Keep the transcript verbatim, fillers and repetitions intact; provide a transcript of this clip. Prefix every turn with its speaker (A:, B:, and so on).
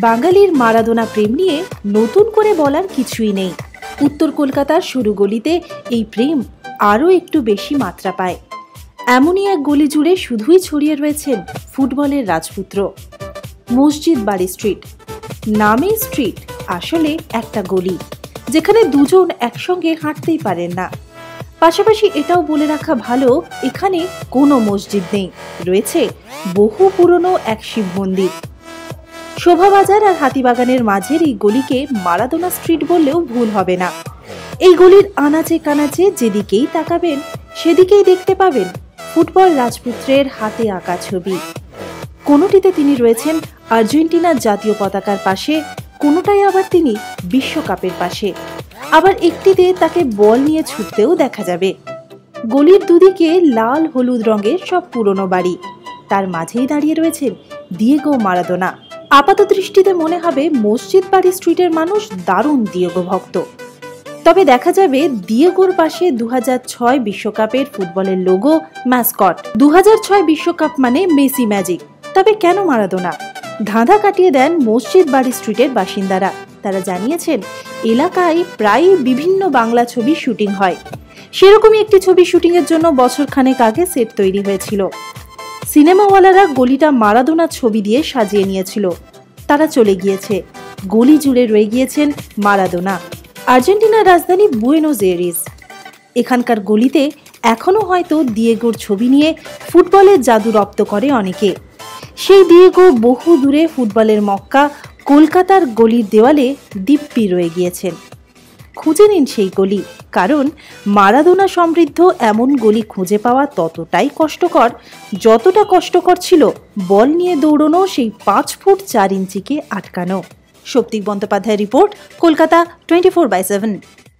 A: বাঙালির মারাদোনা প্রেম নিয়ে নতুন করে বলার কিছুই নেই। উত্তর কলকাতার সরু গলিতে এই প্রেম আরও একটু বেশি মাত্রা পায়। এমনই এক গলি জুড়ে শুধুই ছড়িয়ে রয়েছেন ফুটবলের রাজপুত্র। মসজিদ বাড়ি স্ট্রিট নামে স্ট্রিট, আসলে একটা গলি যেখানে দুজন একসঙ্গে হাঁটতেই পারেন না। পাশাপাশি এটাও বলে রাখা ভালো, এখানে কোনো মসজিদ নেই, রয়েছে বহু পুরনো এক শিব মন্দির। শোভাবাজার আর হাতিবাগানের মাঝের এই গলিকে মারাদোনা স্ট্রিট বললেও ভুল হবে না। এই গলির আনাচে কানাচে যেদিকেই তাকাবেন সেদিকেই দেখতে পাবেন ফুটবল রাজপুত্রের হাতে আঁকা ছবি। কোনোটিতে তিনি রয়েছেন আর্জেন্টিনার জাতীয় পতাকার পাশে, কোনোটাই আবার তিনি বিশ্বকাপের পাশে, আবার একটিতে তাকে বল নিয়ে ছুটতেও দেখা যাবে। গলির দুদিকে লাল হলুদ রঙের সব পুরনো বাড়ি, তার মাঝেই দাঁড়িয়ে রয়েছেন দিয়েগো মারাদোনা। আপাত দৃষ্টিতে মনে হবে মসজিদ বাড়ি স্ট্রিটের মানুষ দারুণ দিয়েগো ভক্ত, তবে দেখা যাবে দিয়েগোর পাশে দু হাজার ছয় বিশ্বকাপের ফুটবলের লোগো, ম্যাসকট। দু হাজার ছয় বিশ্বকাপ মানে মেসি ম্যাজিক। তবে কেন মারাদোনা? ধাঁধা কাটিয়ে দেন মসজিদ বাড়ি স্ট্রিটের বাসিন্দারা। তারা জানিয়েছেন এলাকায় প্রায় বিভিন্ন বাংলা ছবি শুটিং হয়। সেরকমই একটি ছবি শুটিং এর জন্য বছর খানেক আগে সেট তৈরি হয়েছিল। সিনেমাওয়ালারা গলিটা মারাদোনা ছবি দিয়ে সাজিয়ে নিয়েছিল। তারা চলে গিয়েছে, গলি জুড়ে রয়ে গিয়েছেন মারাদোনা। আর্জেন্টিনার রাজধানী বুয়েনোস এয়ারিস, এখানকার গলিতে এখনো হয়তো দিয়েগোর ছবি নিয়ে ফুটবলের জাদু রপ্ত করে অনেকে। সেই দিয়েগো বহু দূরে ফুটবলের মক্কা কলকাতার গলির দেওয়ালে দিব্যি রয়ে গিয়েছেন। খুঁজে নিন সেই গলি, কারণ মারাদোনা সমৃদ্ধ এমন গলি খুঁজে পাওয়া ততটাই কষ্টকর যতটা কষ্টকর ছিল বল নিয়ে দৌড়নো সেই পাঁচ ফুট চার ইঞ্চিকে আটকানো। সৌপ্তিক বন্দ্যোপাধ্যায়ের রিপোর্ট, Kolkata twenty four by seven.